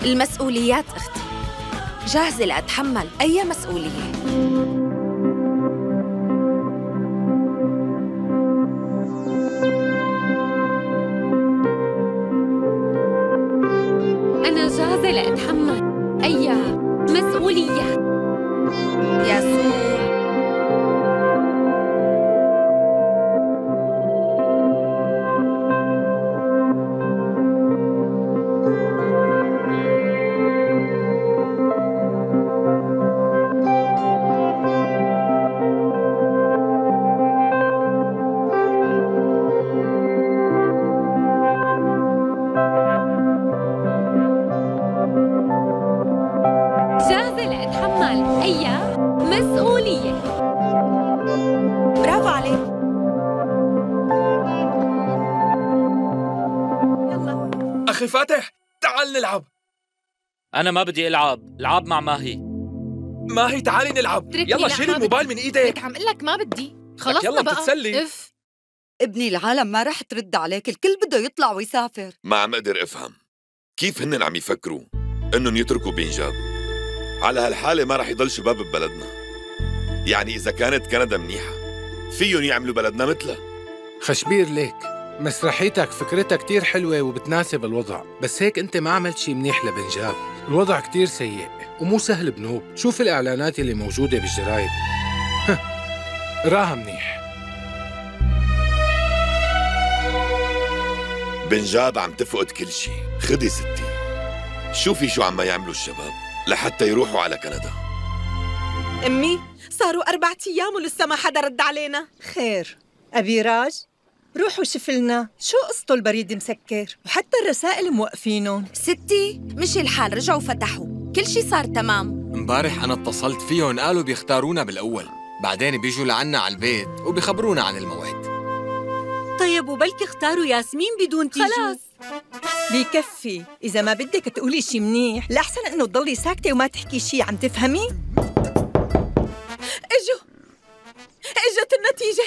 المسؤوليات أختي، جاهزة لأتحمل أي مسؤولية. أنا جاهزة لأتحمل أي مسؤولية. ياسو جاهزة لأتحمل أي مسؤولية. برافو عليك. يلا أخي فاتح، تعال نلعب. أنا ما بدي ألعب، العب مع ماهي. ماهي تعالي نلعب. اتركني. يلا لا، شيل ما الموبايل بدي. من إيدك. لك عم قلك ما بدي. خلصنا يلا بقى. بتتسلي. اف ابني العالم ما رح ترد عليك، الكل بده يطلع ويسافر. ما عم أقدر أفهم كيف هن عم يفكروا إنهم يتركوا بنجاب. على هالحالة ما رح يضل شباب ببلدنا. يعني إذا كانت كندا منيحة فيهم يعملوا بلدنا مثلها. خشبير ليك، مسرحيتك فكرتها كتير حلوة وبتناسب الوضع، بس هيك أنت ما عملت شي منيح لبنجاب. الوضع كتير سيء ومو سهل بنوب. شوف الإعلانات اللي موجودة بالجرايد. راها منيح. بنجاب عم تفقد كل شي. خدي ستي، شوفي شو عم يعملوا الشباب لحتى يروحوا على كندا. أمي صاروا 4 أيام ولسه ما حدا رد علينا. خير أبي راج، روحوا شوف لنا شو قصته البريد مسكر وحتى الرسائل موقفينهم. ستي مشي الحال، رجعوا فتحوا، كل شي صار تمام. امبارح أنا اتصلت فيهم قالوا بيختارونا بالأول، بعدين بيجوا لعنا على البيت وبيخبرونا عن الموعد. طيب وبلكي اختاروا ياسمين بدون تيجي. خلاص بيكفي، إذا ما بدك تقولي شي منيح لأحسن إنه تضلي ساكتة وما تحكي شي. عم تفهمي؟ اجت النتيجة.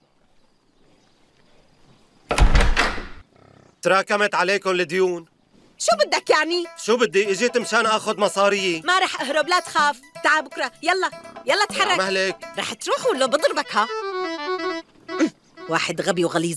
تراكمت عليكم الديون. شو بدك يعني؟ شو بدي؟ اجيت مشان اخذ مصاريي. ما رح أهرب، لا تخاف. تعال بكرة، يلا تحرك. مهلك. رح تروح ولا بضربك؟ ها واحد غبي وغليظ.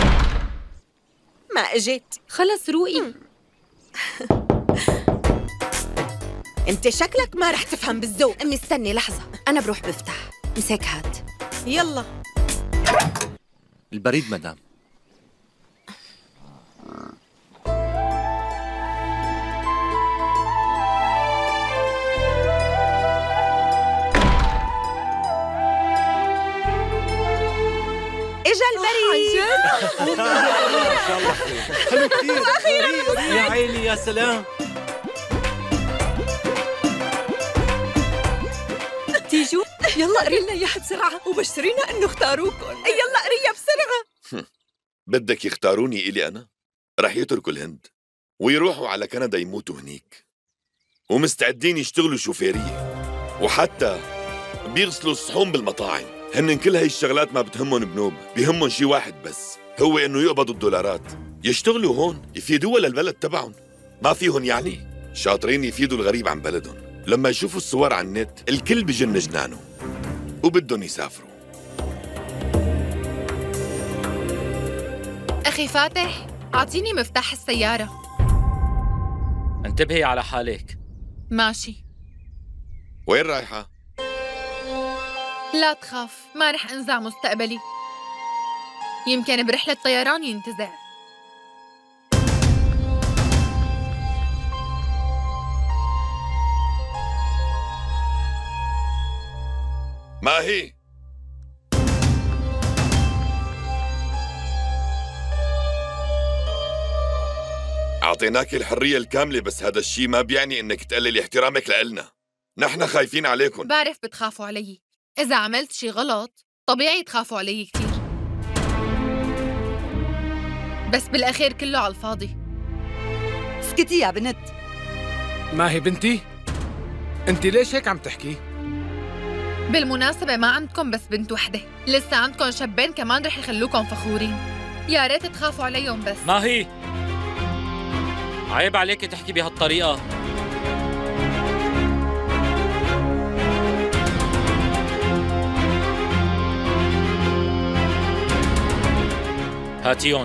ما اجيت. خلص روقي. انت شكلك ما رح تفهم بالذوق. أمي استني لحظة، أنا بروح بفتح. مسك هات. يلا البريد مدام. اجا البريد. حلو كثير. يا عيني يا سلام. تيجوا يلا قري لنا اياها بسرعة وبشرينا انه اختاروكم. يلا قريها بسرعة. بدك يختاروني إلي أنا؟ رح يتركوا الهند ويروحوا على كندا يموتوا هنيك، ومستعدين يشتغلوا شوفيرية وحتى بيغسلوا الصحون بالمطاعم. هن كل هاي الشغلات ما بتهمهم بنوب، بيهمهم شي واحد بس، هو إنه يقبضوا الدولارات، يشتغلوا هون يفيدوها للبلد تبعهم. ما فيهم يعني شاطرين يفيدوا الغريب عن بلدهم. لما يشوفوا الصور على النت الكل بجن جنانه وبدهم يسافروا. أخي فاتح، أعطيني مفتاح السيارة. انتبهي على حالك. ماشي. وين رايحة؟ لا تخاف، ما رح أنزع مستقبلي. يمكن برحلة طيران ينتزع. ما هي؟ أعطيناك الحرية الكاملة، بس هذا الشيء ما بيعني إنك تقللي احترامك لإلنا. نحن خايفين عليكم. بعرف بتخافوا علي، إذا عملت شي غلط طبيعي تخافوا علي كتير، بس بالأخير كله على الفاضي. اسكتي يا بنت. ما هي بنتي؟ انت ليش هيك عم تحكي؟ بالمناسبة ما عندكم بس بنت وحدة، لسه عندكم شابين كمان رح يخلوكم فخورين. يا ريت تخافوا عليهم بس. ما هي؟ عيب عليك تحكي بهالطريقة. هاتيون.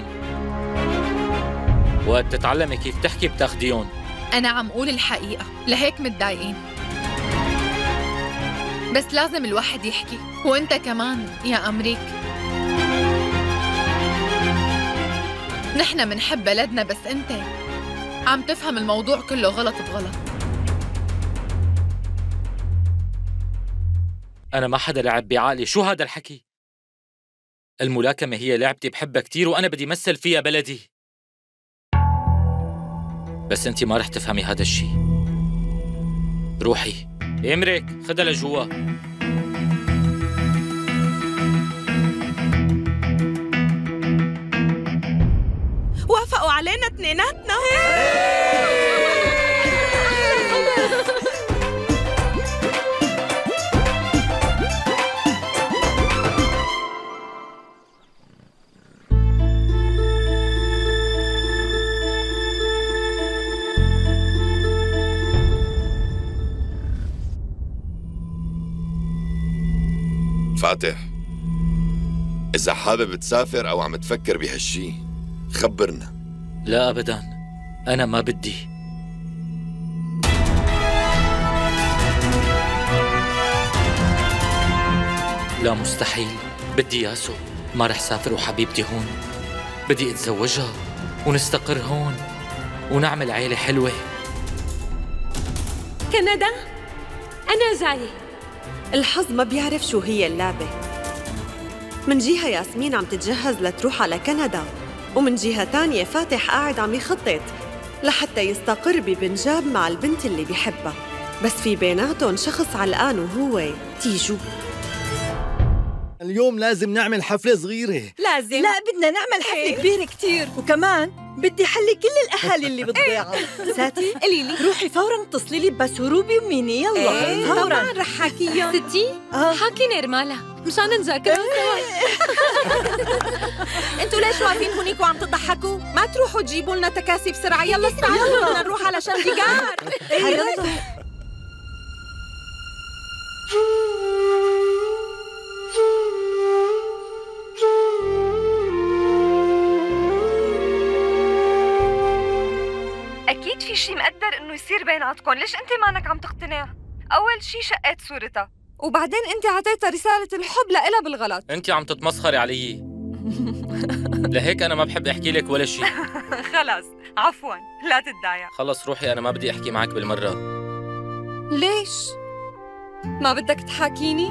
وقت تتعلمي كيف تحكي بتاخديون. أنا عم قول الحقيقة، لهيك متضايقين. بس لازم الواحد يحكي، وأنت كمان يا أمريك. نحن منحب بلدنا، بس أنت عم تفهم الموضوع كله غلط بغلط. أنا ما حدا لعب بعقلي، شو هذا الحكي؟ الملاكمة هي لعبتي بحبها كتير وأنا بدي مثل فيها بلدي. بس أنتِ ما رح تفهمي هذا الشي. روحي إمريك، خدها لجوا. وافقوا علينا اثنيناتنا. فاتح، إذا حابب تسافر أو عم تفكر بهالشي خبرنا. لا أبداً، أنا ما بدي. لا مستحيل، بدي ياسو. ما رح سافر وحبيبتي هون. بدي أتزوجها ونستقر هون ونعمل عيلة حلوة. كندا؟ أنا جاية. الحظ ما بيعرف شو هي اللعبة. من جهة ياسمين عم تتجهز لتروح على كندا، ومن جهة تانية فاتح قاعد عم يخطط لحتى يستقر ببنجاب مع البنت اللي بيحبها، بس في بيناتهم شخص علقان وهو تيجو. اليوم لازم نعمل حفلة صغيرة. لازم. لا، بدنا نعمل حفلة كبيرة كتير، وكمان بدي حلي كل الأهالي اللي بالضيعة. ساتي، قولي لي روحي فوراً اتصلي لي بسوروبي وميني. يلا طبعاً رح حكيهم. ستي حاكيني رمالة مشان نذاكر سوا. انتوا ليش واقفين هونيك وعم تضحكوا؟ ما تروحوا تجيبوا لنا تكاسي بسرعة. يلا استعجلوا، بدنا نروح على شنديغار. يلا. أكيد في شي مقدر إنه يصير بيناتكم، ليش أنت مانك عم تقتنع؟ أول شي شقيت صورتها، وبعدين أنت عطيتها رسالة الحب لإلها بالغلط. أنت عم تتمسخري علي. لهيك أنا ما بحب أحكي لك ولا شي. خلص عفواً، لا تتضايق. خلص روحي، أنا ما بدي أحكي معك بالمرة. ليش؟ ما بدك تحاكيني؟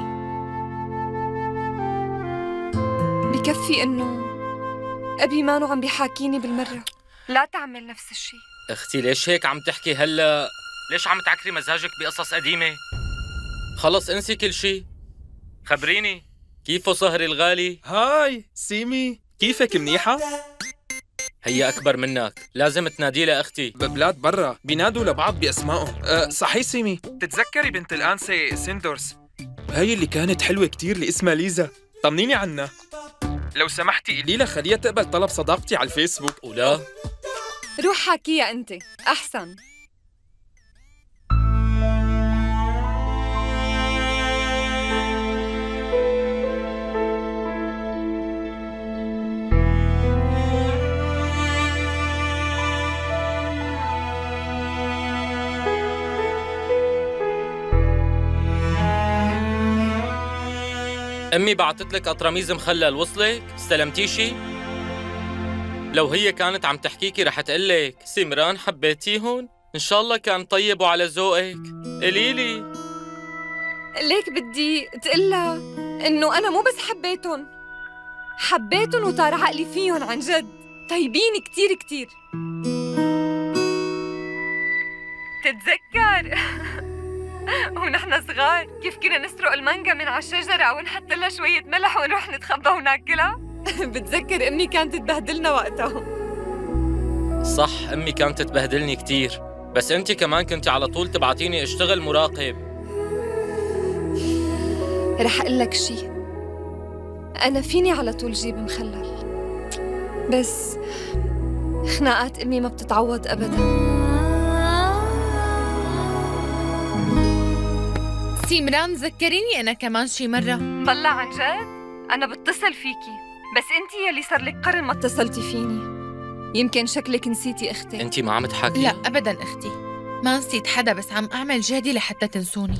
بكفي إنه أبي مانو عم بيحاكيني بالمرة. لا تعمل نفس الشي. اختي ليش هيك عم تحكي هلا؟ ليش عم تعكري مزاجك بقصص قديمة؟ خلص انسي كل شي. خبريني كيفه صهري الغالي؟ هاي سيمي، كيفك؟ منيحة؟ هي أكبر منك، لازم تنادي لها أختي. ببلاد برا بينادوا لبعض بأسمائهم. صحيح سيمي، تتذكري بنت الأنسة سيندورس؟ هاي اللي كانت حلوة كتير اللي اسمها ليزا. طمنيني عنها لو سمحتي. قولي لها خليها تقبل طلب صداقتي على الفيسبوك. ولا روح حاكيها أنت أحسن. أمي بعتت لك أطرميز مخلل، وصلك؟ استلمتي شي؟ لو هي كانت عم تحكيكي رح تقلك سمران حبيتيهن؟ إن شاء الله كان طيب وعلى ذوقك. قليلي ليك بدي تقلها إنه أنا مو بس حبيتهم وطار عقلي فيهم عن جد. طيبين كتير كتير. تتذكر ونحن صغار كيف كنا نسرق المانجا من على الشجرة ونحط لها شوية ملح ونروح نتخبى وناكلها؟ بتذكر أمي كانت تبهدلنا وقتها. صح، أمي كانت تبهدلني كتير، بس أنت كمان كنت على طول تبعتيني أشتغل مراقب. رح أقول لك شي، أنا فيني على طول جيب مخلل، بس خناقات أمي ما بتتعوض أبداً. سمران ذكريني أنا كمان شي مرة. طلع عن جد؟ أنا بتصل فيكي، بس انت يلي صار لك قرن ما اتصلتي فيني. يمكن شكلك نسيتي اختي. انت ما عم تحكي؟ لا ابدا اختي، ما نسيت حدا، بس عم اعمل جهدي لحتى تنسوني.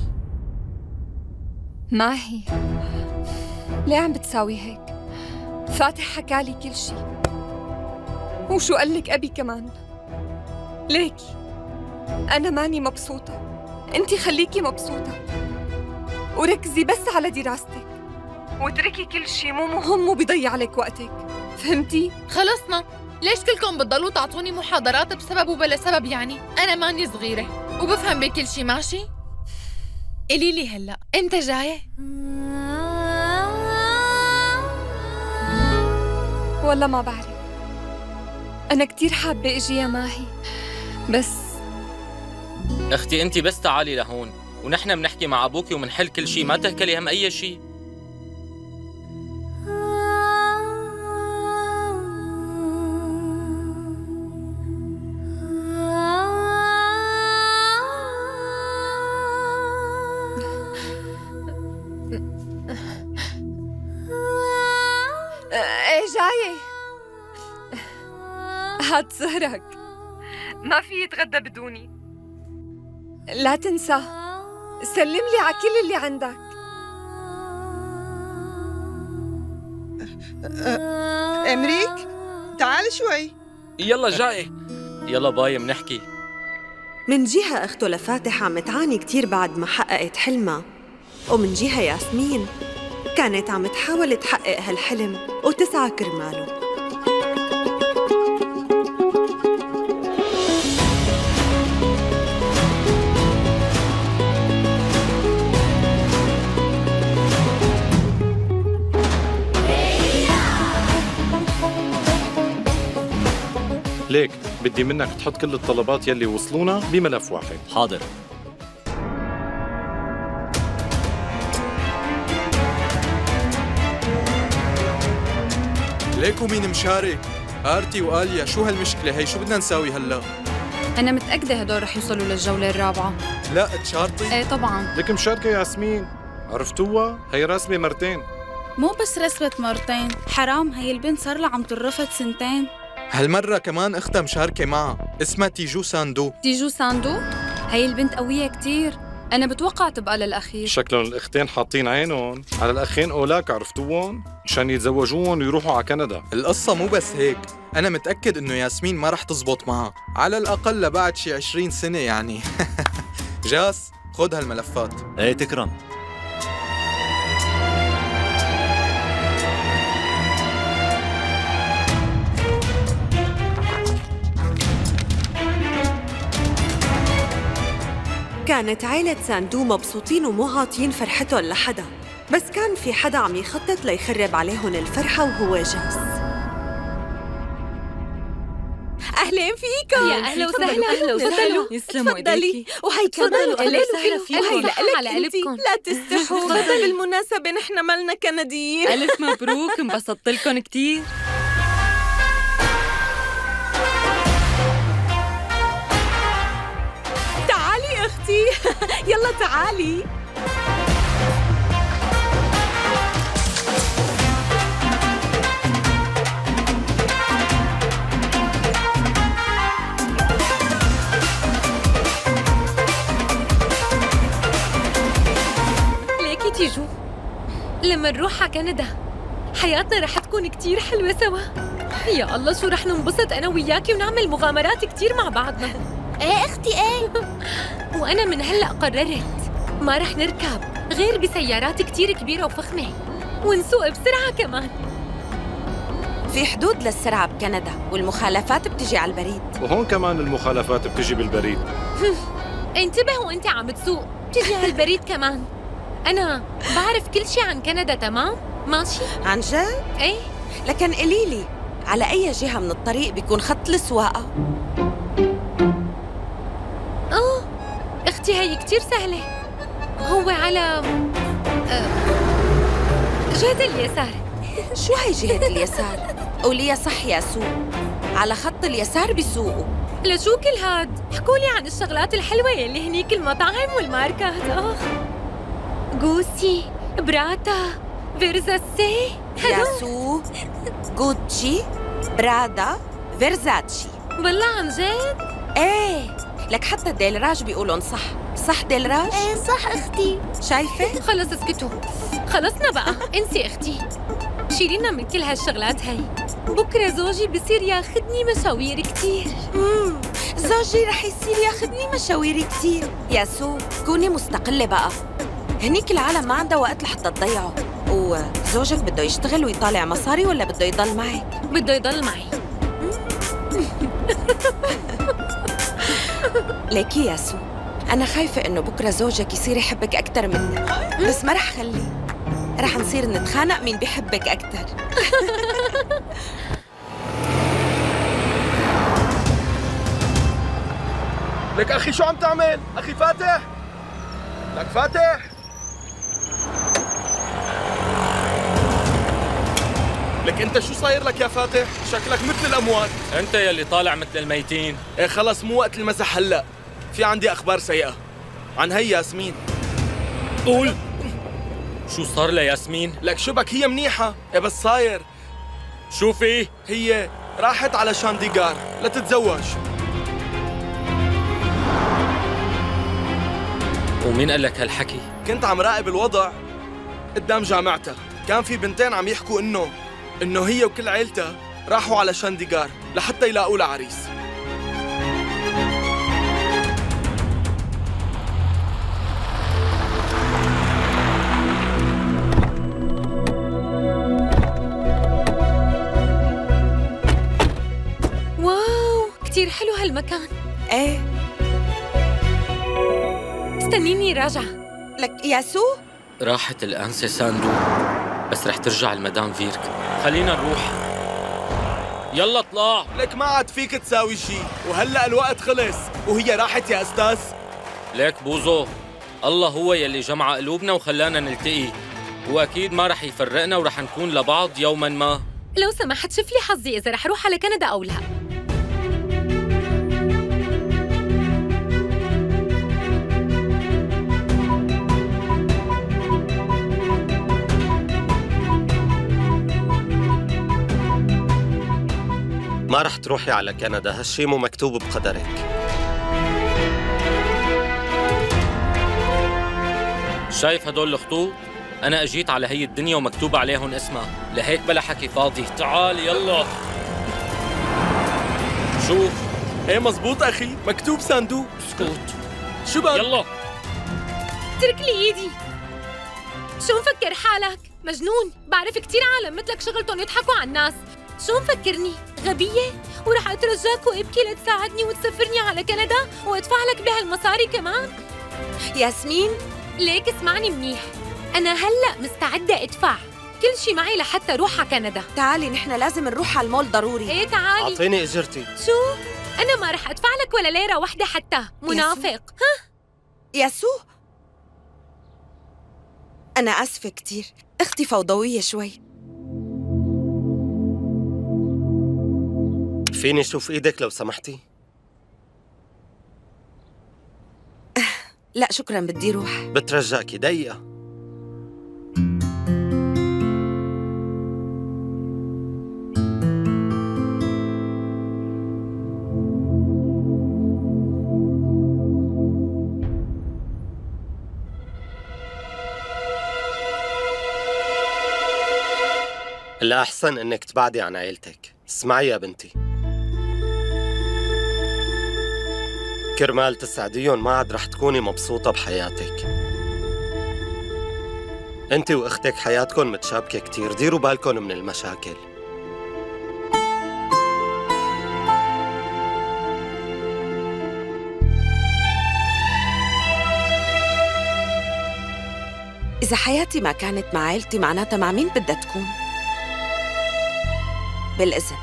ماهي ليه عم بتساوي هيك؟ فاتح حكالي كل شي، وشو قال لك أبي كمان. ليكي أنا ماني مبسوطة، أنتي خليكي مبسوطة وركزي بس على دراستك واتركي كل شي مو مهم وبيضيع عليك وقتك، فهمتي؟ خلصنا، ليش كلكم بتضلوا تعطوني محاضرات بسبب وبلا سبب؟ يعني أنا ماني صغيرة وبفهم بكل شي، ماشي؟ قولي لي هلا أنت جاي؟ والله ما بعرف، أنا كتير حابة أجي يا ماهي، بس اختي انت بس تعالي لهون ونحن بنحكي مع ابوكي ومنحل كل شيء، ما تهكلي هم اي شيء. ايه جاية. هات سهرك، ما في يتغدى بدوني. لا تنسى سلم لي على كل اللي عندك. أمريك تعال شوي. يلا جاي. يلا باي منحكي. من جهة أخته لفاتح عم تعاني كتير بعد ما حققت حلمها، ومن جهة ياسمين كانت عم تحاول تحقق هالحلم وتسعى كرماله. ليك بدي منك تحط كل الطلبات يلي وصلونا بملف واحد. حاضر. ليكو مين مشارك؟ آرتي وآليا، شو هالمشكلة هي؟ شو بدنا نساوي هلا؟ أنا متأكدة هدول رح يوصلوا للجولة الرابعة. لا تشارطي؟ ايه طبعاً. لك مشاركة ياسمين، عرفتوها؟ هي رسمة مرتين. مو بس رسمت مرتين، حرام هي البنت صار لها عم ترفض سنتين. هالمرة كمان اختها مشاركة معها، اسمها تيجو ساندو. تيجو ساندو؟ هي البنت قوية كتير، أنا بتوقع تبقى للأخير. شكلهم الأختين حاطين عينهم على الأخين أولاك، عرفتوهم؟ مشان يتزوجوهم ويروحوا على كندا. القصة مو بس هيك، أنا متأكد إنه ياسمين ما رح تزبط معها، على الأقل لبعد شي 20 سنة يعني. جاس خد هالملفات. ايه تكرم. كانت عائلة ساندو مبسوطين ومو عاطين فرحتهم لحدا، بس كان في حدا عم يخطط ليخرب عليهم الفرحة وهو جاس. أهلين فيكم. يا أهلا وسهلا. أهلا وسهلا. يسلموا تفضلي. وهي كمان وهي على قلبكم. لا تستحوا. بالمناسبة نحن مالنا كنديين. ألف مبروك، انبسطت لكم كتير. تعالي أختي. يلا تعالي. ليكي تيجو، لما نروح على كندا حياتنا رح تكون كتير حلوة سوا. يا الله شو رح ننبسط أنا وياكي ونعمل مغامرات كتير مع بعضنا. ايه اختي ايه. وأنا من هلأ قررت ما رح نركب غير بسيارات كتير كبيرة وفخمة، ونسوق بسرعة كمان. في حدود للسرعة بكندا، والمخالفات بتجي على البريد. وهون كمان المخالفات بتجي بالبريد. انتبه وانت عم تسوق، بتجي على البريد كمان. أنا بعرف كل شي عن كندا، تمام؟ ماشي؟ عن جد؟ ايه. لكن قليلي على أي جهة من الطريق بيكون خط السواقة؟ اختي هي كتير سهلة، هو على جهة اليسار. شو هي جهة اليسار؟ قوليها صح يا سوق، على خط اليسار بيسوقوا. لشو كل هاد؟ حكولي عن الشغلات الحلوة يلي هنيك، المطاعم والماركات. جوسي، براتا، فيرزاتشي ياسو، غوتشي، برادا، فيرزاتشي. والله عن جد؟ ايه، لك حتى ديلراج بيقولون صح ديلراج؟ ايه صح اختي. شايفة؟ خلص اسكتوا، خلصنا بقى، انسي اختي، شيلينا من كل هالشغلات هاي. بكره زوجي بصير ياخدني مشاوير كتير. زوجي رح يصير ياخدني مشاوير كتير. ياسو، كوني مستقلة بقى، هنيك العالم ما عندها وقت لحتى تضيعه. وزوجك بده يشتغل ويطالع مصاري ولا بده يضل معك؟ بده يضل معي. ليكي ياسو، أنا خايفة إنه بكرة زوجك يصير يحبك أكتر منك، بس ما رح خليه، رح نصير نتخانق مين بيحبك أكتر. لك أخي شو عم تعمل؟ أخي فاتح؟ لك فاتح؟ لك أنت شو صاير لك يا فاتح؟ شكلك مثل الأموات. أنت يلي طالع مثل الميتين. إيه خلص مو وقت المزح هلأ، في عندي أخبار سيئة عن هي ياسمين. قول شو صار لياسمين؟ لك شو بك، هي منيحة، إيه بس صاير شو في؟ هي راحت على شانديغار لتتزوج. ومين قال لك هالحكي؟ كنت عم راقب الوضع قدام جامعتها، كان في بنتين عم يحكوا إنه هي وكل عيلتها راحوا على شانديغار لحتى يلاقوا لها عريس. واو، كتير حلو هالمكان. ايه، استنيني راجعة. لك ياسو؟ راحت الأنسة ساندو، بس رح ترجع المدام فيرك. خلينا نروح، يلا اطلع. لك ما عاد فيك تساوي شيء، وهلأ الوقت خلص وهي راحت يا أستاذ. ليك بوزو، الله هو يلي جمع قلوبنا وخلانا نلتقي، وأكيد ما رح يفرقنا ورح نكون لبعض يوماً ما. لو سمحت شوف لي حظي إذا رح أروح على كندا أو لا. ما رح تروحي على كندا، هالشي مو مكتوب بقدرك. شايف هدول الخطوط؟ أنا أجيت على هي الدنيا ومكتوب عليهم اسمها، لهيك بلا حكي فاضي. تعال يلا. شوف. ايه مزبوط أخي، مكتوب ساندو. اسكت. شو بك؟ يلا. اترك لي إيدي. شو مفكر حالك؟ مجنون؟ بعرف كتير عالم مثلك شغلتهم يضحكوا على الناس. شو مفكرني؟ غبية؟ ورح أترجاك وأبكي لتساعدني وتسفرني على كندا وأدفع لك بهالمصاري كمان؟ ياسمين، ليك اسمعني منيح، أنا هلأ مستعدة أدفع كل شي معي لحتى أروح على كندا. تعالي نحن لازم نروح على المول ضروري. إيه تعالي. أعطيني إجرتي. شو؟ أنا ما رح أدفع لك ولا ليرة واحدة حتى، منافق. ها؟ ياسو؟ أنا آسفة كتير، أختي فوضوية شوي. فيني شوف إيدك لو سمحتي؟ لا شكراً، بدي روح. بترجاكي دقيقة. الأحسن إنك تبعدي عن عيلتك. اسمعي يا بنتي، كرمال تسعديهم ما عاد رح تكوني مبسوطة بحياتك. انت واختك حياتكن متشابكة كتير، ديروا بالكن من المشاكل. إذا حياتي ما كانت مع عيلتي معناتها مع مين بدها تكون؟ بالإذن.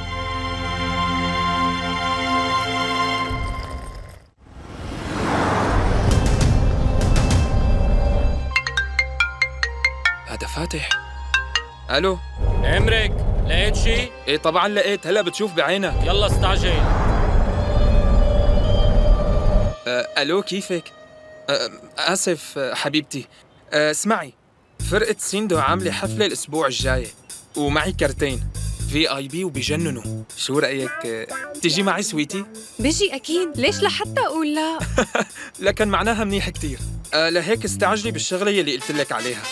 هذا فاتح. الو امرك، لقيت شي؟ ايه طبعا لقيت، هلا بتشوف بعينك. يلا استعجل. الو كيفك؟ اسف حبيبتي. اسمعي، فرقة سيندو عاملة حفلة الأسبوع الجاي ومعي كارتين VIP وبيجننوا. شو رأيك تيجي معي سويتي؟ بيجي أكيد، ليش لحتى أقول لا؟ لكن معناها منيح كتير. لهيك استعجلي بالشغلة يلي قلت لك عليها.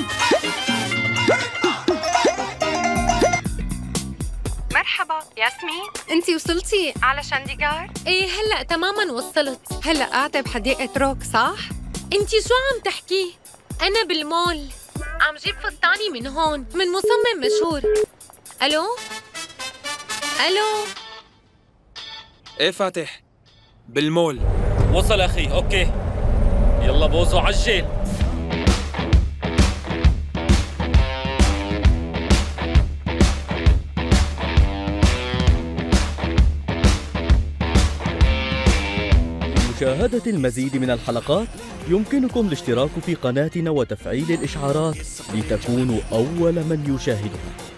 مرحبا ياسمين، انتي وصلتي على شانديغار؟ ايه هلا تماما وصلت. هلا قاعدة بحديقة روك صح؟ انتي شو عم تحكي؟ انا بالمول عم جيب فستاني من هون من مصمم مشهور. الو ايه فاتح بالمول. وصل اخي. اوكي يلا بوزو عجل. لمشاهدة المزيد من الحلقات يمكنكم الاشتراك في قناتنا وتفعيل الإشعارات لتكونوا أول من يشاهدها.